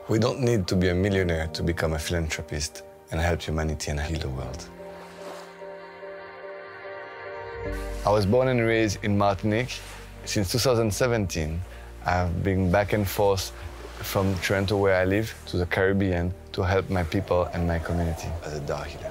We don't need to be a millionaire to become a philanthropist and help humanity and heal the world. I was born and raised in Martinique. Since 2017, I've been back and forth from Toronto, where I live, to the Caribbean to help my people and my community as a TAO healer.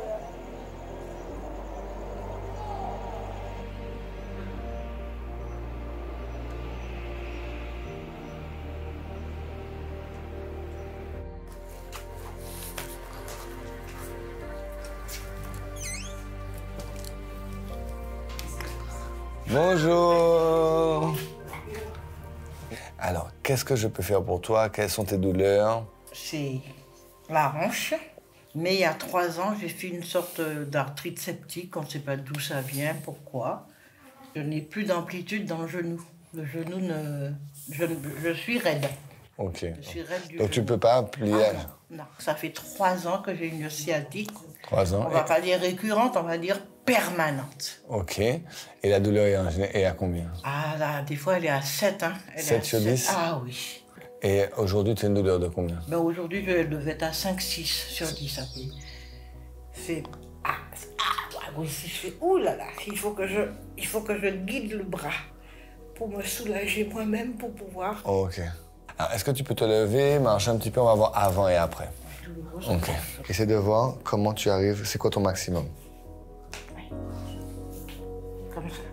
Bonjour. Alors, qu'est-ce que je peux faire pour toi? Quelles sont tes douleurs? C'est la hanche, mais il y a 3 ans, j'ai fait une sorte d'arthrite septique. On ne sait pas d'où ça vient, pourquoi. Je n'ai plus d'amplitude dans le genou. Le genou je suis raide. Ok. Je suis raide du Donc tu genou. ne peux pas plier? Non, ça fait 3 ans que j'ai une sciatique. 3 ans. On va pas dire récurrente, on va dire permanente. Ok. Et la douleur est à combien? Ah là, des fois, elle est à 7. Hein. 7 sur 10? Ah oui. Et aujourd'hui, tu as une douleur de combien? Ben aujourd'hui, je devais être à 5-6 sur 10. C'est... oui, si je fais... Ouh là là, il faut que je guide le bras pour me soulager moi-même, pour pouvoir... Ok. Alors, est-ce que tu peux te lever, marcher un petit peu? On va voir avant et après. Ok. Essaie de voir comment tu arrives. C'est quoi ton maximum? Oui. Comme ça.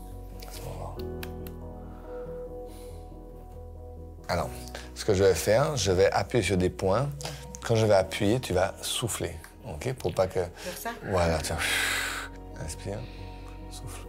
Alors, ce que je vais faire, je vais appuyer sur des points. Quand je vais appuyer, tu vas souffler, ok? Pour pas que... Faire ça? Voilà, tiens. Inspire, souffle.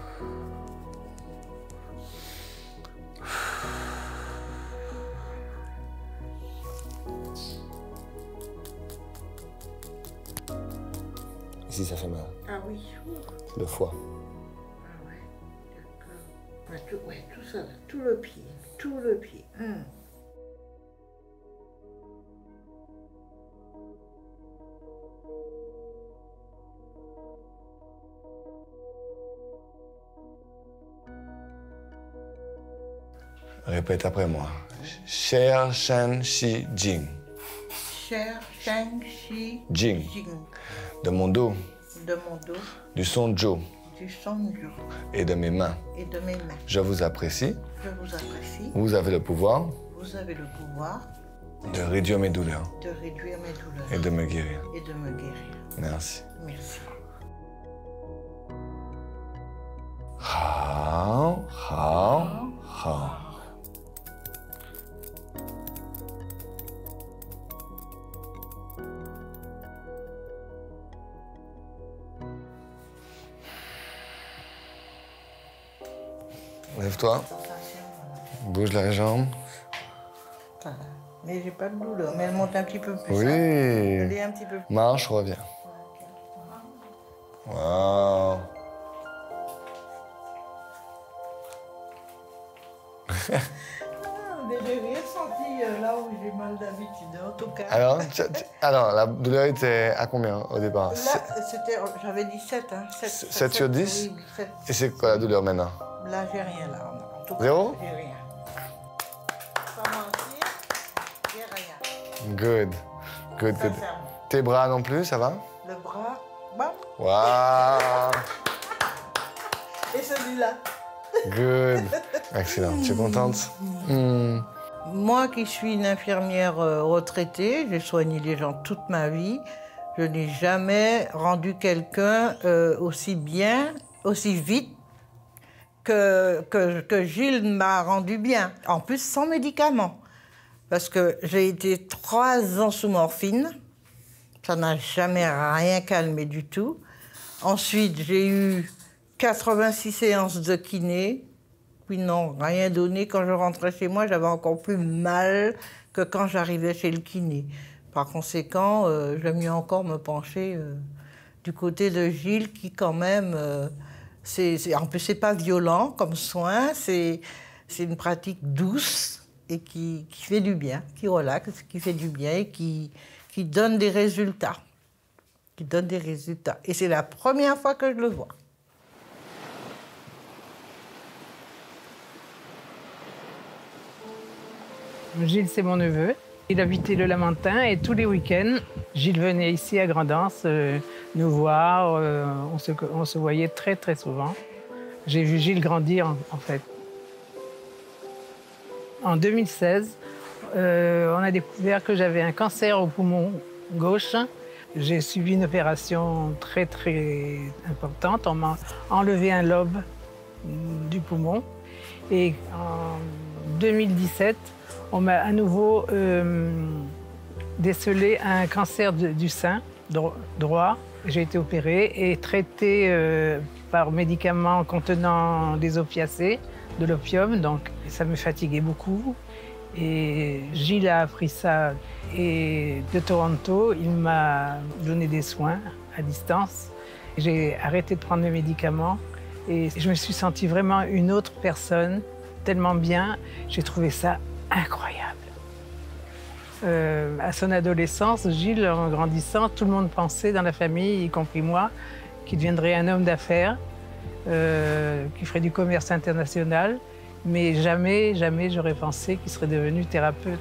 Ici, ça fait mal. Ah oui. C'est le foie. Ah ouais, d'accord. Ouais, tout ça, là, tout le pied, tout le pied. Répète après moi. Cher Shen Shi Jing. Cher Feng Shi Jing. Jing. De mon dos, De mon dos, du son Jo du son jour et de mes mains. et de mes mains. Je vous apprécie. Je vous apprécie. Vous avez le pouvoir Vous avez le pouvoir de réduire mes douleurs de réduire mes douleurs et de me guérir. et de me guérir. Merci. Merci. Hao, hao, hao. Lève-toi, bouge la jambe. Voilà. Mais j'ai pas de douleur, mais elle monte un petit peu plus. Oui. Hein. Elle est un petit peu plus. Marche, reviens. Wow. Mais j'ai rien senti là où j'ai mal d'habitude, en tout cas. Alors, la douleur était à combien au départ? Là, c'était, j'avais dit 7, hein. 7 sur 10? Oui, 7. Et c'est quoi la douleur maintenant? Là, j'ai rien, là. En tout cas, 0? j'ai rien. Pas mentir, j'ai rien. Good. Good, good. Sincèrement. Tes bras non plus, ça va? Le bras, bam. Waouh. Et celui-là. Good. Excellent. Tu es contente? Moi qui suis une infirmière retraitée, j'ai soigné les gens toute ma vie, je n'ai jamais rendu quelqu'un aussi bien, aussi vite que Gilles m'a rendu bien. En plus, sans médicaments. Parce que j'ai été 3 ans sous morphine. Ça n'a jamais rien calmé du tout. Ensuite, j'ai eu 86 séances de kiné. Puis non, rien donné. Quand je rentrais chez moi, j'avais encore plus mal que quand j'arrivais chez le kiné. Par conséquent, j'aime mieux encore me pencher du côté de Gilles, qui quand même... en plus, c'est pas violent comme soin. C'est une pratique douce et qui fait du bien, qui relaxe, qui fait du bien et qui donne des résultats. Qui donne des résultats. Et c'est la première fois que je le vois. Gilles, c'est mon neveu. Il habitait le Lamentin et tous les week-ends, Gilles venait ici à Grand'Anse nous voir. On se voyait très, très souvent. J'ai vu Gilles grandir, en fait. En 2016, on a découvert que j'avais un cancer au poumon gauche. J'ai subi une opération très, très importante. On m'a enlevé un lobe du poumon. Et en 2017, on m'a à nouveau décelé un cancer du sein droit. J'ai été opérée et traitée par médicaments contenant des opiacés, de l'opium. Donc ça me fatiguait beaucoup. Et Gilles a appris ça. Et de Toronto, il m'a donné des soins à distance. J'ai arrêté de prendre mes médicaments et je me suis sentie vraiment une autre personne, tellement bien. J'ai trouvé ça incroyable. À son adolescence, Gilles, en grandissant, tout le monde pensait dans la famille, y compris moi, qu'il deviendrait un homme d'affaires, qui ferait du commerce international. Mais jamais, jamais j'aurais pensé qu'il serait devenu thérapeute.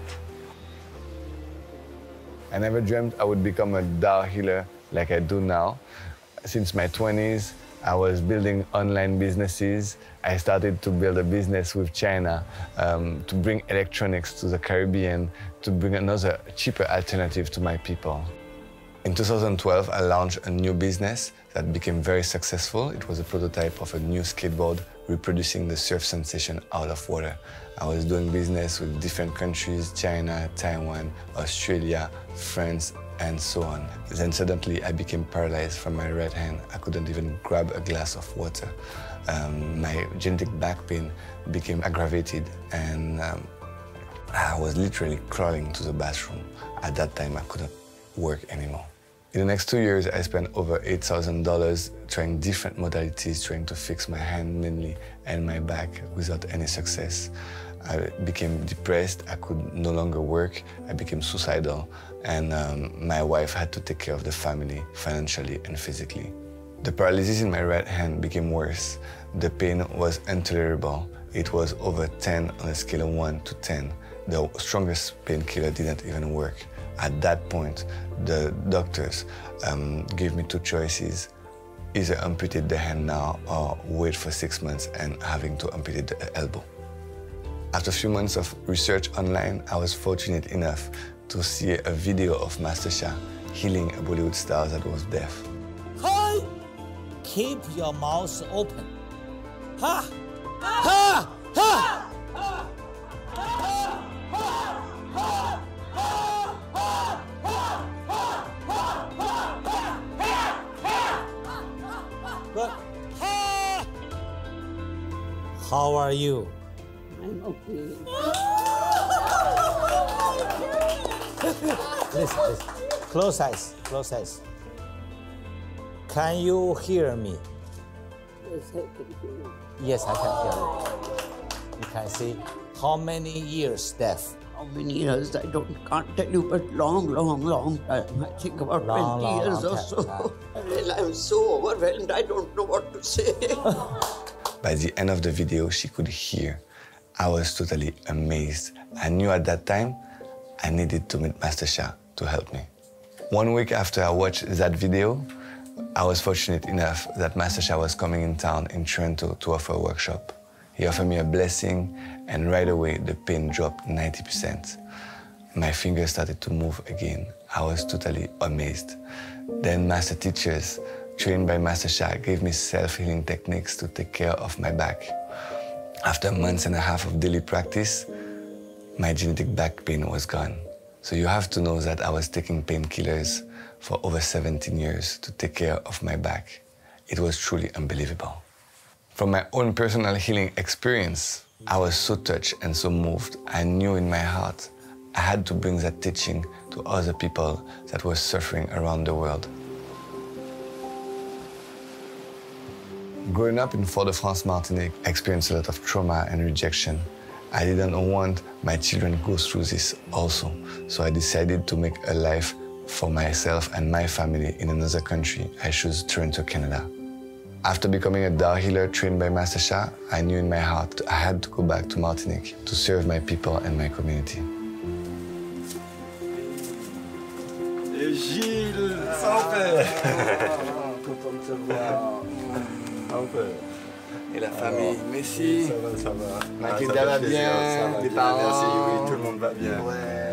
I never dreamed I would become a TAO healer like I do now. Since my 20s, I was building online businesses. I started to build a business with China to bring electronics to the Caribbean, to bring another cheaper alternative to my people. In 2012, I launched a new business that became very successful. It was a prototype of a new skateboard reproducing the surf sensation out of water. I was doing business with different countries, China, Taiwan, Australia, France, and so on. Then suddenly I became paralyzed from my right hand. I couldn't even grab a glass of water. My genetic back pain became aggravated and I was literally crawling to the bathroom. At that time, I couldn't work anymore. In the next 2 years, I spent over $8,000 trying different modalities, trying to fix my hand mainly and my back without any success. I became depressed, I could no longer work, I became suicidal, and my wife had to take care of the family financially and physically. The paralysis in my right hand became worse. The pain was intolerable. It was over 10 on a scale of 1 to 10. The strongest painkiller didn't even work. At that point, the doctors gave me two choices: either amputate the hand now or wait for 6 months and having to amputate the elbow. After a few months of research online, I was fortunate enough to see a video of Master Sha healing a Bollywood star that was deaf. Hi! Keep your mouth open. Ha! Ha! Ha! Good. Ha! How are you? I'm okay. Listen. Close eyes, close eyes. Can you hear me? Yes, I can hear you. Yes, I can hear you. You can see how many years deaf? How many years? I can't tell you, but long time. I think about 20 years or so. Well, I'm so overwhelmed, I don't know what to say. By the end of the video, she could hear. I was totally amazed. I knew at that time I needed to meet Master Sha to help me. 1 week after I watched that video, I was fortunate enough that Master Sha was coming in town in Toronto to offer a workshop. He offered me a blessing, and right away the pain dropped 90%. My fingers started to move again. I was totally amazed. Then master teachers, trained by Master Sha, gave me self-healing techniques to take care of my back. After months and a half of daily practice, my genetic back pain was gone. So you have to know that I was taking painkillers for over 17 years to take care of my back. It was truly unbelievable. From my own personal healing experience, I was so touched and so moved. I knew in my heart I had to bring that teaching to other people that were suffering around the world. Growing up in Fort-de-France, Martinique, I experienced a lot of trauma and rejection. I didn't want my children to go through this also, so I decided to make a life for myself and my family in another country. I chose Toronto, Canada. After becoming a TAO healer trained by Master Sha, I knew in my heart I had to go back to Martinique to serve my people and my community. Gilles, ça en fait. Content de te voir. Et la famille, merci. Ça va, ça va. Mathilda va bien, les parents. Merci, oui, tout le monde va bien.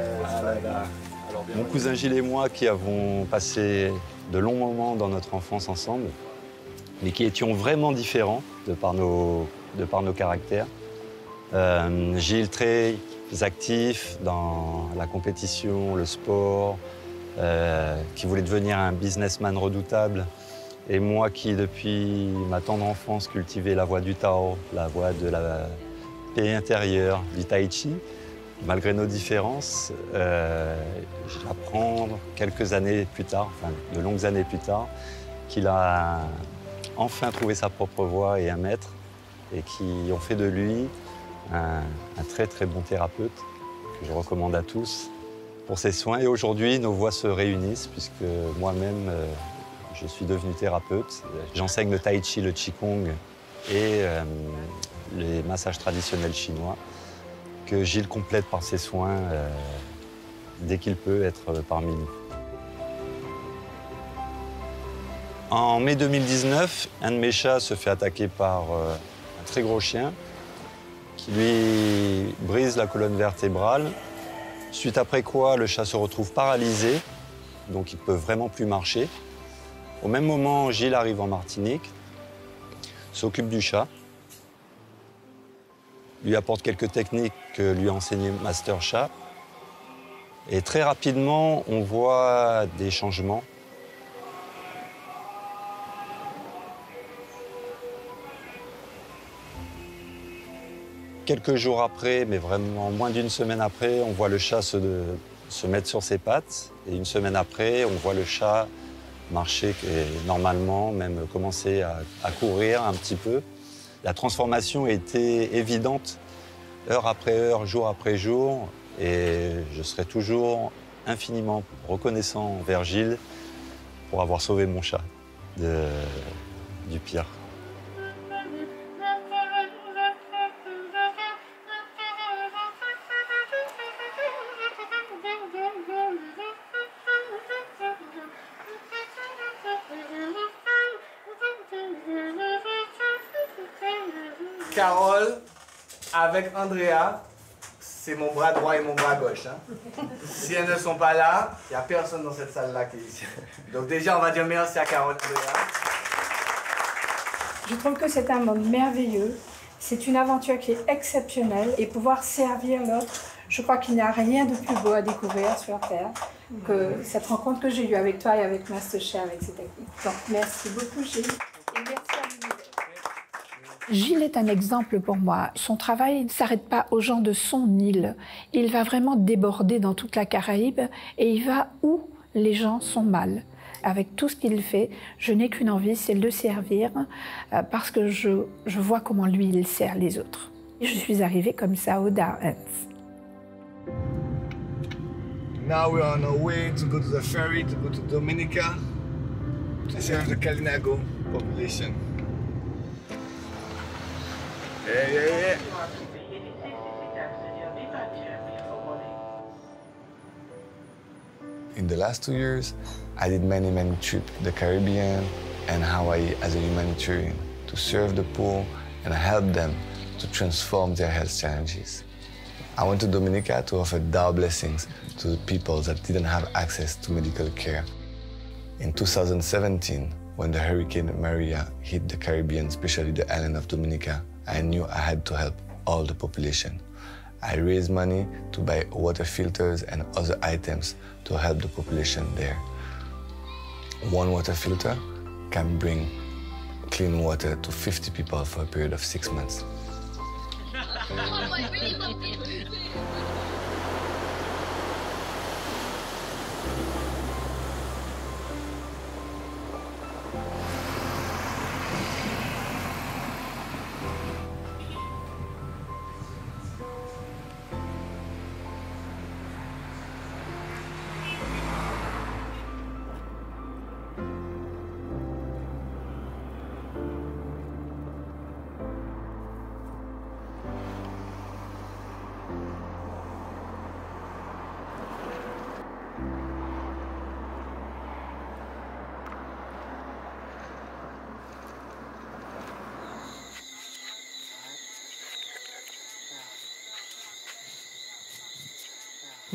Mon cousin Gilles et moi qui avons passé de longs moments dans notre enfance ensemble, mais qui étions vraiment différents de par nos caractères. Gilles très actif dans la compétition, le sport, qui voulait devenir un businessman redoutable. Et moi qui, depuis ma tendre enfance, cultivais la voie du TAO, la voie de la paix intérieure, du Tai Chi. Malgré nos différences, j'apprends quelques années plus tard, enfin de longues années plus tard, qu'il a enfin trouvé sa propre voie et un maître, et qui ont fait de lui un très très bon thérapeute, que je recommande à tous pour ses soins. Et aujourd'hui, nos voies se réunissent, puisque moi-même, je suis devenu thérapeute. J'enseigne le Tai Chi, le Qigong et les massages traditionnels chinois, que Gilles complète par ses soins dès qu'il peut être parmi nous. En mai 2019, un de mes chats se fait attaquer par un très gros chien qui lui brise la colonne vertébrale. Suite après quoi, le chat se retrouve paralysé, donc il ne peut vraiment plus marcher. Au même moment, Gilles arrive en Martinique, s'occupe du chat, lui apporte quelques techniques que lui a enseigné Master Zhi. Et très rapidement, on voit des changements. Quelques jours après, mais vraiment moins d'une semaine après, on voit le chat se mettre sur ses pattes. Et une semaine après, on voit le chat marcher et normalement, même commencer à courir un petit peu. La transformation était évidente, heure après heure, jour après jour. Et je serai toujours infiniment reconnaissant envers Gilles pour avoir sauvé mon chat du pire. Carole, avec Andrea, c'est mon bras droit et mon bras gauche. Hein. Si elles ne sont pas là, il n'y a personne dans cette salle-là qui est ici. Donc déjà, on va dire merci à Carole et Andrea. Je trouve que c'est un monde merveilleux. C'est une aventure qui est exceptionnelle. Et pouvoir servir l'autre, je crois qu'il n'y a rien de plus beau à découvrir sur Terre que cette rencontre que j'ai eue avec toi et avec Master Zhi, avec ces techniques. Donc merci beaucoup, Gilles. Et merci à vous. Gilles est un exemple pour moi. Son travail ne s'arrête pas aux gens de son île. Il va vraiment déborder dans toute la Caraïbe et il va où les gens sont mal. Avec tout ce qu'il fait, je n'ai qu'une envie, c'est de le servir parce que je vois comment lui, il sert les autres. Et je suis arrivée comme ça au Darens. Now we're on our way to go to the ferry to go to Dominica to serve the Kalinago population. Yeah, yeah, yeah. In the last 2 years, I did many trips to the Caribbean and Hawaii as a humanitarian to serve the poor and help them to transform their health challenges. I went to Dominica to offer DAO blessings to the people that didn't have access to medical care. In 2017, when the Hurricane Maria hit the Caribbean, especially the island of Dominica, I knew I had to help all the population. I raised money to buy water filters and other items to help the population there. One water filter can bring clean water to 50 people for a period of 6 months.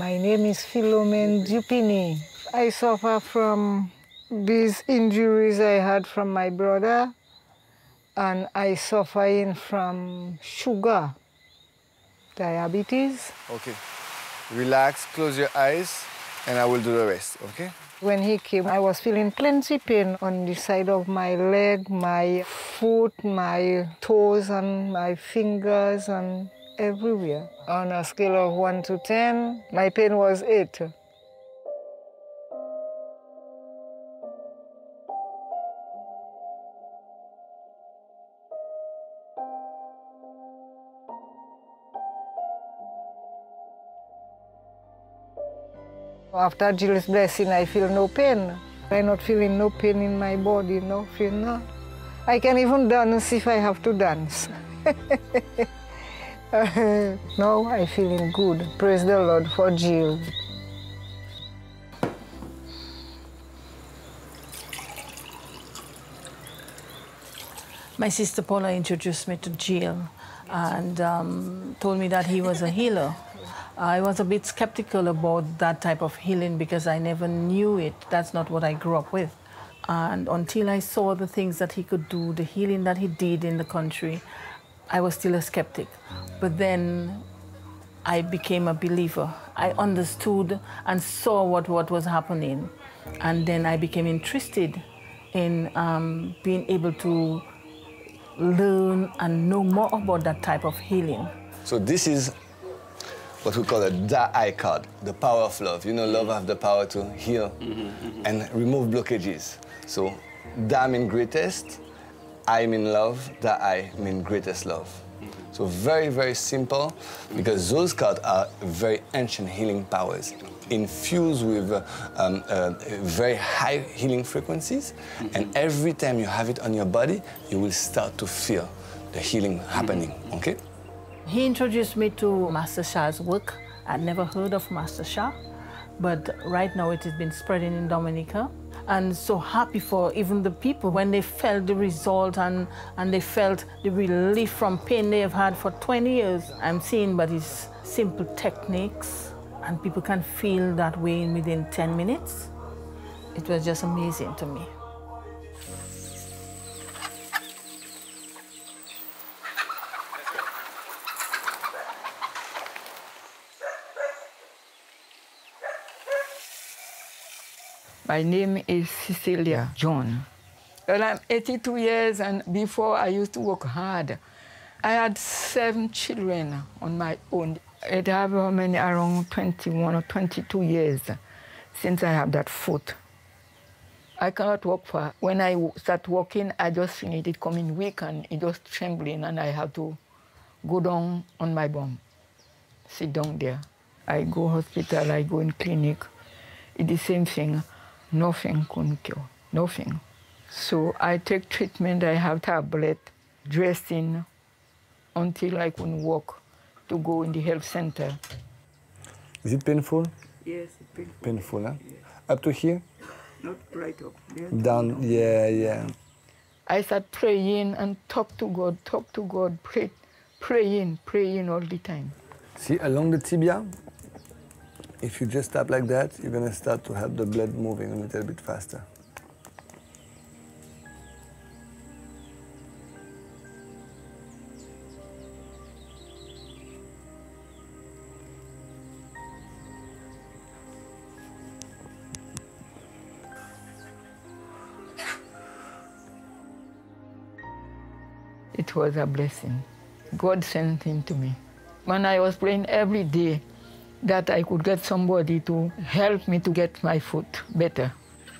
My name is Philomene Dupini. I suffer from these injuries I had from my brother, and I suffering from sugar, diabetes. Okay. Relax, close your eyes, and I will do the rest, okay? When he came, I was feeling plenty pain on the side of my leg, my foot, my toes, and my fingers, and everywhere. On a scale of 1 to 10, my pain was 8. After Gilles' blessing, I feel no pain. I'm not feeling no pain in my body, no feel no. I can even dance if I have to dance. Now I'm feeling good. Praise the Lord for Gilles. My sister Paula introduced me to Gilles and told me that he was a healer. I was a bit skeptical about that type of healing because I never knew it. That's not what I grew up with. And until I saw the things that he could do, the healing that he did in the country, I was still a skeptic. But then I became a believer. I understood and saw what was happening. And then I became interested in being able to learn and know more about that type of healing. So this is what we call a TAO card, the power of love. You know, love has the power to heal and remove blockages. So Da means greatest, I mean love, TAO means greatest love. So very, very simple, because those cards are very ancient healing powers, infused with very high healing frequencies, and every time you have it on your body, you will start to feel the healing happening, okay? He introduced me to Master Sha's work. I'd never heard of Master Sha, but right now it has been spreading in Dominica. And so happy for even the people when they felt the result and they felt the relief from pain they have had for 20 years. I'm seeing but it's simple techniques and people can feel that way within 10 minutes. It was just amazing to me. My name is Cecilia John. Well, I'm 82 years, and before I used to work hard. I had 7 children on my own. It have around 21 or 22 years since I have that foot. I cannot walk far. When I start walking, I just feel it coming weak and it just trembling, and I have to go down on my bum, sit down there. I go hospital, I go in clinic. It's the same thing. Nothing couldn't cure, nothing. So I take treatment, I have tablet, dressing, until I couldn't walk to go in the health center. Is it painful? Yes, it's painful. Painful, huh? Yes. Up to here? Not right up. Yes. Down, yeah. I start praying and talk to God, praying all the time. See, along the tibia, if you just tap like that, you're going to start to have the blood moving a little bit faster. It was a blessing. God sent him to me. When I was praying every day, that I could get somebody to help me to get my foot better.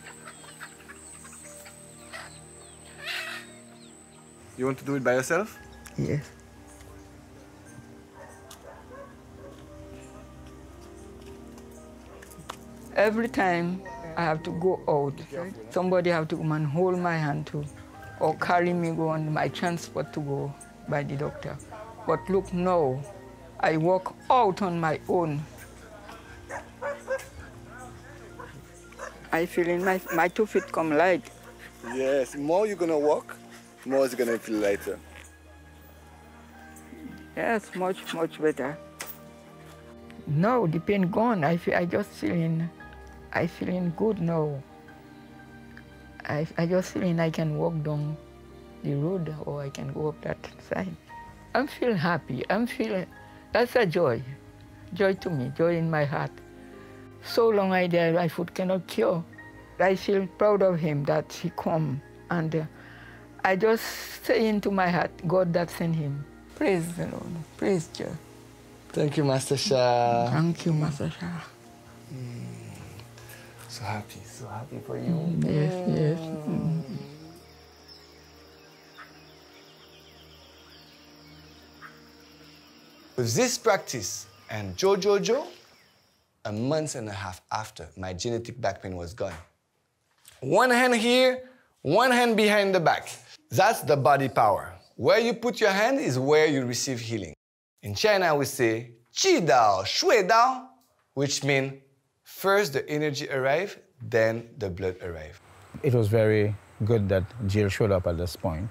You want to do it by yourself? Yes. Every time I have to go out, somebody have to come and hold my hand too, or carry me go on my transport to go by the doctor. But look now, I walk out on my own. I feel in my 2 feet come light. Yes, more you're gonna walk, more it's gonna feel lighter. Yes, much, much better. No, the pain gone. I just feeling good now. I just feeling I can walk down the road or I can go up that side. I'm feeling happy. That's a joy. Joy to me, joy in my heart. So long I there, my foot cannot cure. I feel proud of him that he come and I just say into my heart, God that sent him. Praise the Lord, praise God. Thank you, Master Sha. Thank you, Master Sha. So happy for you. Yes. With this practice and Jojo, a month and a half after, my genetic back pain was gone. One hand here, one hand behind the back. That's the body power. Where you put your hand is where you receive healing. In China, we say, Qi Dao, Shui Dao, which means first the energy arrives, then the blood arrives. It was very good that Jill showed up at this point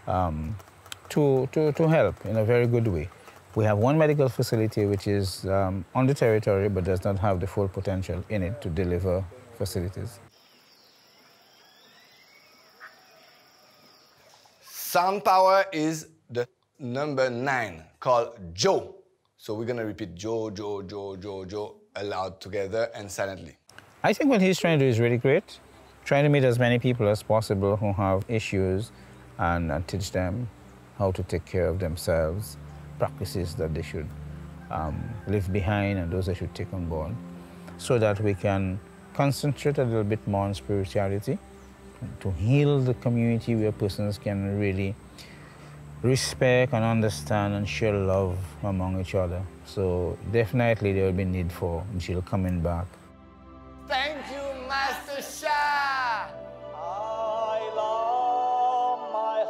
to help in a very good way. We have one medical facility which is on the territory but does not have the full potential in it to deliver facilities. Sound power is the number 9 called Jo. So we're going to repeat Jo, Jo, Jo, Jo, Jo aloud together and silently. I think what he's trying to do is really great. Trying to meet as many people as possible who have issues and teach them how to take care of themselves, practices that they should leave behind and those they should take on board, so that we can concentrate a little bit more on spirituality, to heal the community where persons can really respect and understand and share love among each other. So definitely there will be need for Jill coming back. Thank you, Master Sha! I love my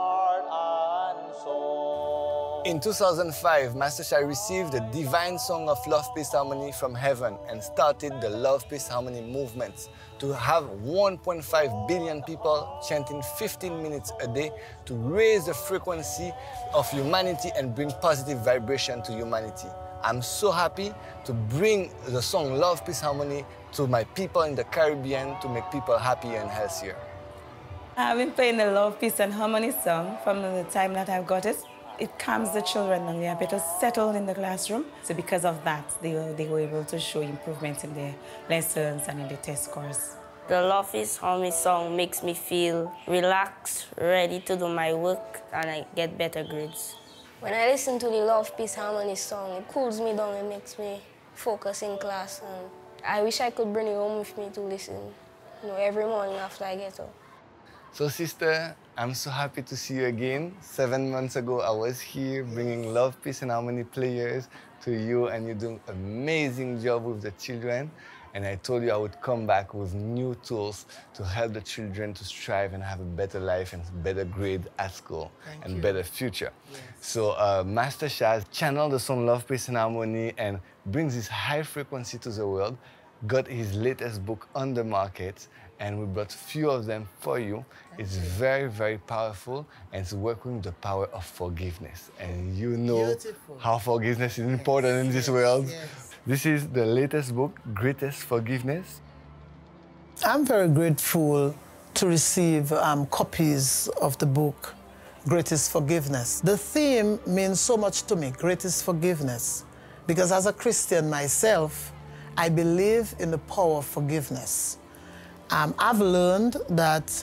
heart and soul. In 2005, Master Zhi received the Divine Song of Love, Peace, Harmony from heaven and started the Love, Peace, Harmony movement to have 1.5 billion people chanting 15 minutes a day to raise the frequency of humanity and bring positive vibration to humanity. I'm so happy to bring the song Love, Peace, Harmony to my people in the Caribbean to make people happier and healthier. I've been playing the Love, Peace and Harmony song from the time that I've got it. It calms the children and they are better settled in the classroom. So because of that, they were able to show improvements in their lessons and in their test scores. The Love Peace Harmony song makes me feel relaxed, ready to do my work, and I get better grades. When I listen to the Love, Peace, Harmony song, it cools me down and makes me focus in class. And I wish I could bring it home with me to listen, every morning after I get up. So, sister, I'm so happy to see you again. 7 months ago, I was here bringing Love, Peace, and Harmony players to you, and you do an amazing job with the children. And I told you I would come back with new tools to help the children to strive and have a better life and better grade at school and better future. Yes. So Master Sha channeled the song Love, Peace, and Harmony and brings this high frequency to the world, got his latest book on the market, and we brought a few of them for you. It's very, very powerful, and it's working with the power of forgiveness. And you know how forgiveness is important in this world. Yes. This is the latest book, Greatest Forgiveness. I'm very grateful to receive copies of the book, Greatest Forgiveness. The theme means so much to me, Greatest Forgiveness, because as a Christian myself, I believe in the power of forgiveness. I've learned that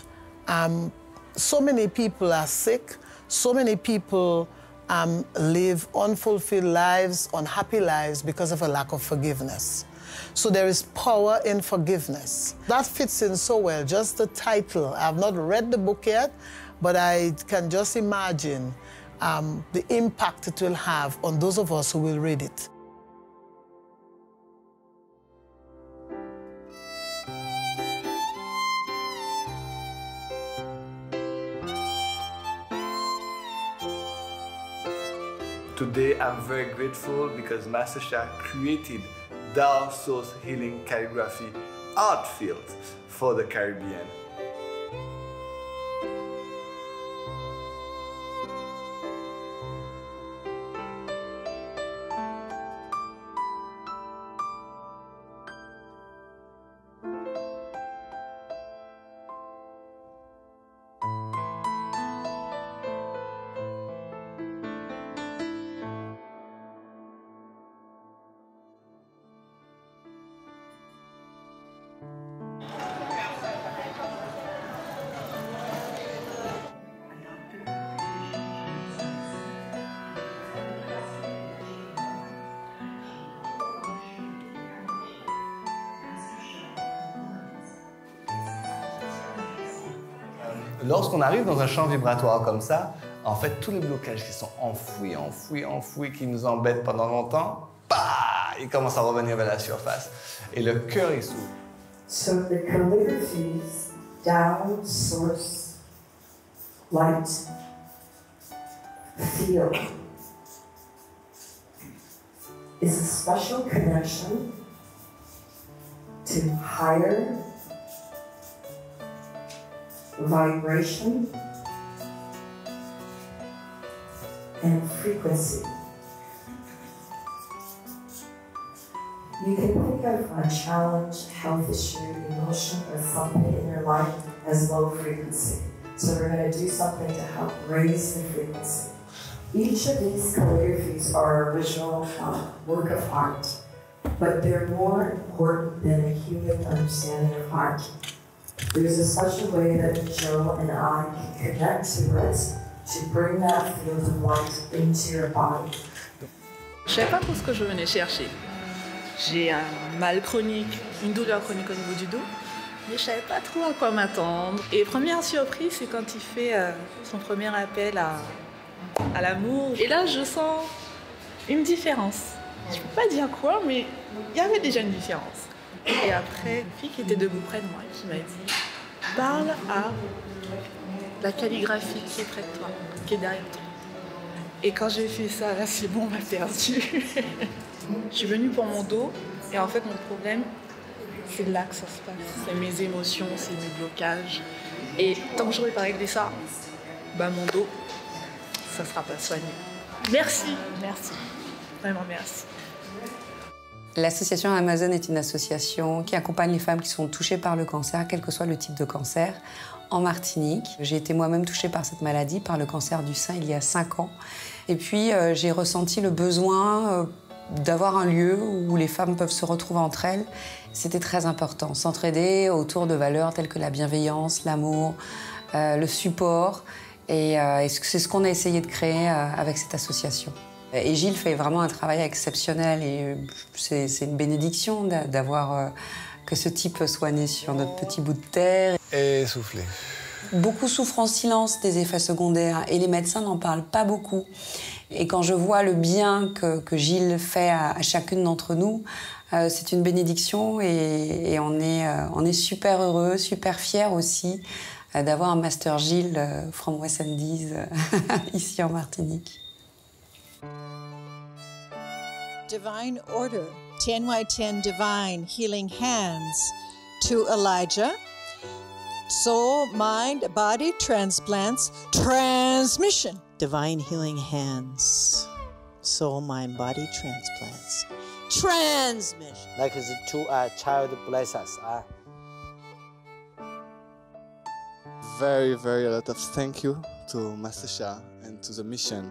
so many people are sick, so many people live unfulfilled lives, unhappy lives because of a lack of forgiveness. So there is power in forgiveness. That fits in so well, just the title. I have not read the book yet, but I can just imagine the impact it will have on those of us who will read it. Today, I'm very grateful because Master Sha created Tao Source Healing Calligraphy art field for the Caribbean. Lorsqu'on arrive dans un champ vibratoire comme ça, en fait, tous les blocages qui sont enfouis, qui nous embêtent pendant longtemps, ils commencent à revenir vers la surface. Et le cœur, il s'ouvre. So the calligraphy's Tao source light field is a special connection to higher vibration and frequency. You can think of a challenge, health issue, emotion, or something in your life as low frequency. So we're going to do something to help raise the frequency. Each of these calligraphies are original work of art, but they're more important than a human understanding of art. There's a special way that Jill and I can connect to it to bring that field of light into your body. Je ne savais pas trop ce que je venais chercher. J'ai un mal chronique, une douleur chronique au niveau du dos, mais je ne savais pas trop à quoi m'attendre. Et première surprise, c'est quand il fait son premier appel à l'amour. Et là, je sens une différence. Je ne peux pas dire quoi, mais il y avait déjà une différence. Et après, une fille qui était debout près de moi qui m'a dit « Parle à la calligraphie qui est près de toi, qui est derrière toi. » Et quand j'ai fait ça, là, c'est bon, on m'a perdu. Je suis venue pour mon dos et en fait, mon problème, c'est là que ça se passe. C'est mes émotions, c'est mes blocages. Et tant que je n'aurai pas réglé ça, mon dos, ça ne sera pas soigné. Merci, merci. Vraiment merci. L'association Amazon est une association qui accompagne les femmes qui sont touchées par le cancer, quel que soit le type de cancer, en Martinique. J'ai été moi-même touchée par cette maladie, par le cancer du sein, il y a 5 ans. Et puis, j'ai ressenti le besoin d'avoir un lieu où les femmes peuvent se retrouver entre elles. C'était très important, s'entraider autour de valeurs telles que la bienveillance, l'amour, le support. Et c'est ce qu'on a essayé de créer avec cette association. Et Gilles fait vraiment un travail exceptionnel et c'est une bénédiction d'avoir que ce type soit né sur notre petit bout de terre. Et souffler. Beaucoup souffrent en silence des effets secondaires et les médecins n'en parlent pas beaucoup. Et quand je vois le bien que Gilles fait à chacune d'entre nous, c'est une bénédiction et on est super heureux, super fiers aussi d'avoir un Master Gilles from West Indies ici en Martinique. Divine Order, 10x10 Divine Healing Hands to Elijah. Soul, Mind, Body Transplants Transmission. Divine Healing Hands. Soul, Mind, Body Transplants. Transmission. Like the two child blessings. Very, very a lot of thank you to Master Sha and to the mission.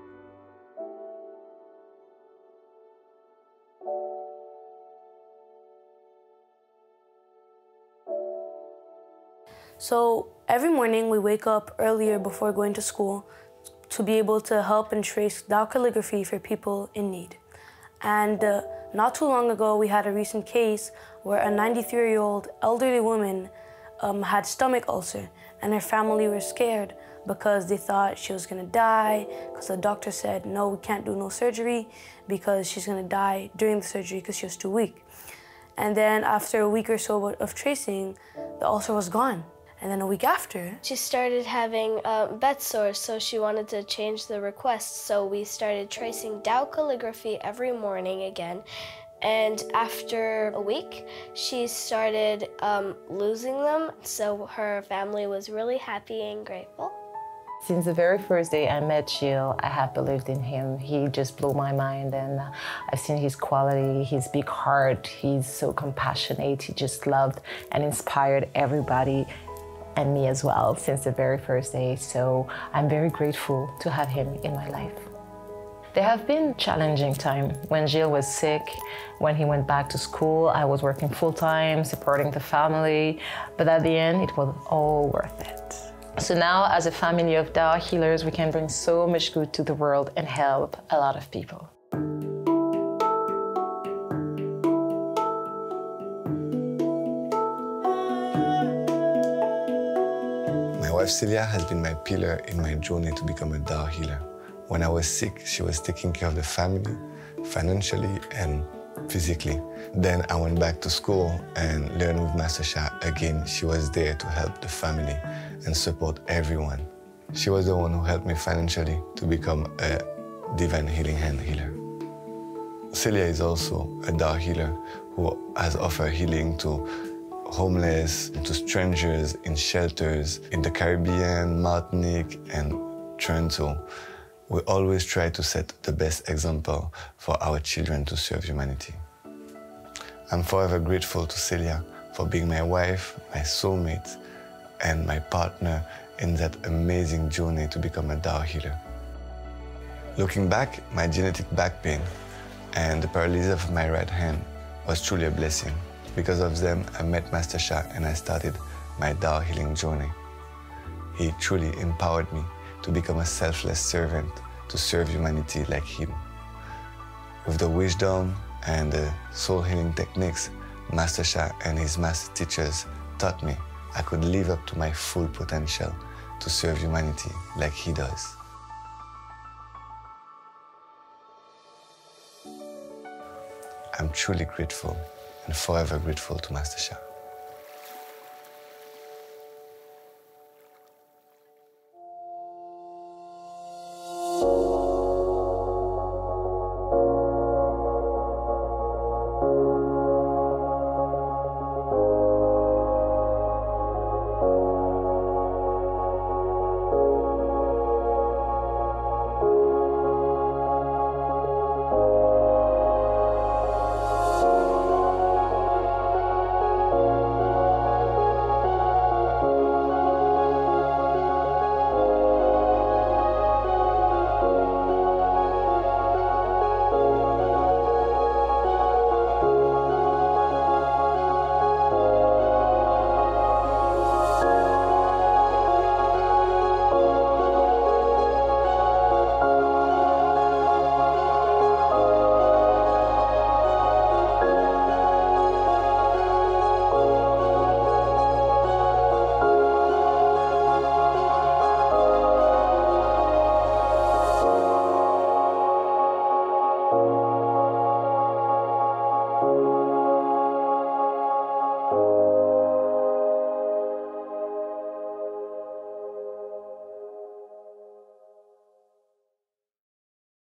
So every morning we wake up earlier before going to school to be able to help and trace Tao calligraphy for people in need. And not too long ago we had a recent case where a 93-year-old elderly woman had stomach ulcer and her family were scared because they thought she was gonna die because the doctor said, no, we can't do no surgery because she's gonna die during the surgery because she was too weak. And then after a week or so of tracing, the ulcer was gone. And then a week after, she started having bed sores, so she wanted to change the request. So we started tracing Tao calligraphy every morning again. And after a week, she started losing them. So her family was really happy and grateful. Since the very first day I met Gilles, I have believed in him. He just blew my mind, and I've seen his quality, his big heart. He's so compassionate. He just loved and inspired everybody, and me as well, since the very first day. So I'm very grateful to have him in my life. There have been challenging times when Gilles was sick, when he went back to school. I was working full-time, supporting the family, but at the end, it was all worth it. So now, as a family of Tao healers, we can bring so much good to the world and help a lot of people. My wife Celia has been my pillar in my journey to become a TAO healer. When I was sick, she was taking care of the family, financially and physically. Then I went back to school and learned with Master Sha. Again, she was there to help the family and support everyone. She was the one who helped me financially to become a divine healing hand healer. Celia is also a TAO healer who has offered healing to homeless, to strangers in shelters in the Caribbean, Martinique, and Toronto. We always try to set the best example for our children to serve humanity. I'm forever grateful to Celia for being my wife, my soulmate, and my partner in that amazing journey to become a TAO healer. Looking back, my genetic back pain and the paralysis of my right hand was truly a blessing. Because of them, I met Master Sha and I started my TAO healing journey. He truly empowered me to become a selfless servant to serve humanity like him. With the wisdom and the soul healing techniques Master Sha and his master teachers taught me, I could live up to my full potential to serve humanity like he does. I'm truly grateful and forever grateful to Master Sha.